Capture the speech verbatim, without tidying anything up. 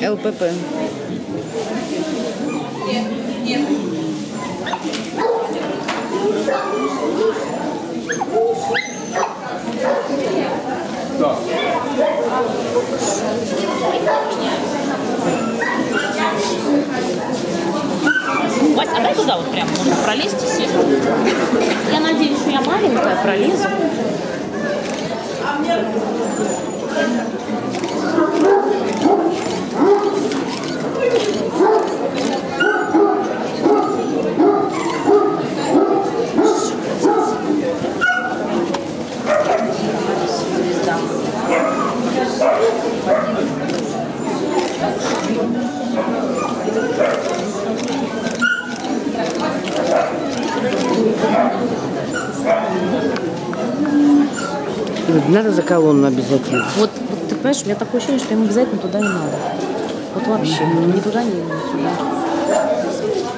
ЛПП. Да. Вась, а дай туда вот прям, можно пролезть и сесть. Я надеюсь, что я маленькая, пролезу. Надо за колонну обязательно. Вот, вот ты понимаешь, у меня такое ощущение, что им обязательно туда не надо. Вот вообще, ни туда, ни сюда.